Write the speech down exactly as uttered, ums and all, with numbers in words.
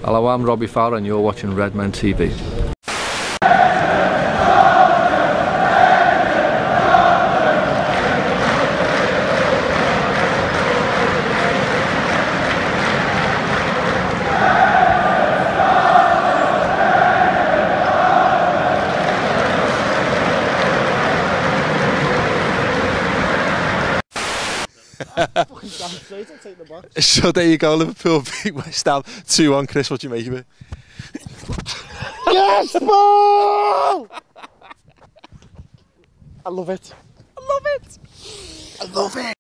Hello, I'm Robbie Fowler and you're watching Redmen T V. So there you go, Liverpool beat West Ham two one. Chris, what do you make of it? Yes, ball! I love it. I love it. I love it.